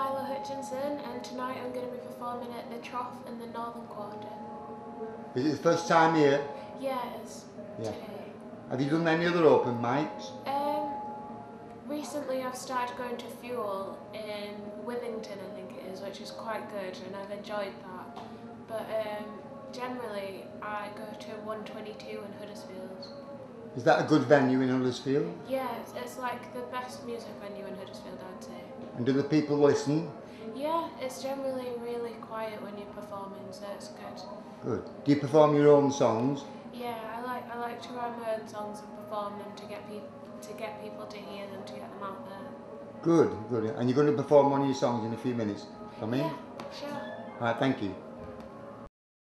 Lila Hutchinson, and tonight I'm going to be performing at the Trof in the Northern Quarter. Is it the first time here? Yeah, it is. Yeah. Today. Have you done any other open mics? Recently I've started going to Fuel in Withington, I think it is, which is quite good, and I've enjoyed that. But generally I go to 122 in Huddersfield. Is that a good venue in Huddersfield? Yeah, it's like the best music venue in Huddersfield, I'd say. And do the people listen? Yeah, it's generally really quiet when you're performing, so it's good. Good. Do you perform your own songs? Yeah, I like to write my own songs and perform them to get people to hear them, to get them out there. Good, good. And you're going to perform one of your songs in a few minutes. Come in? Yeah, sure. Alright, thank you.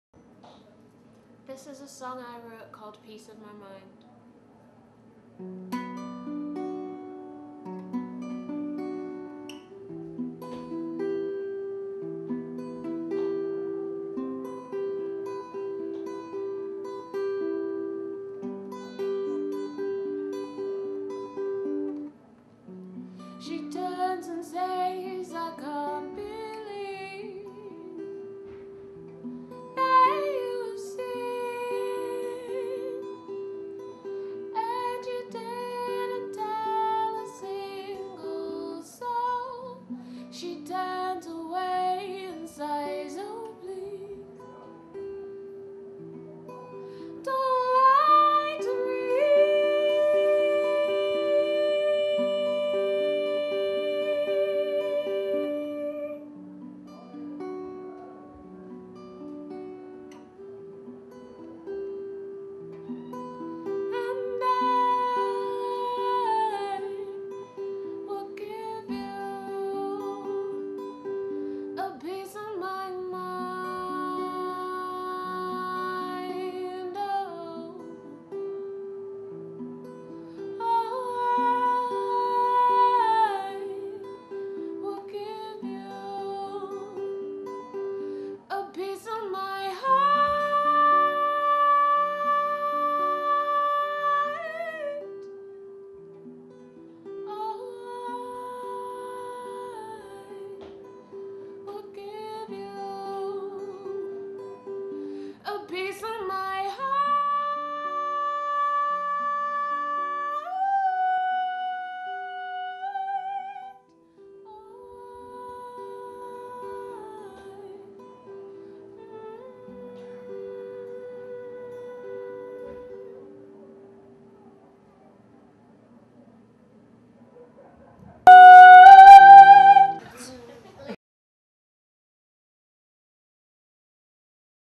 This is a song I wrote called Peace of My Mind.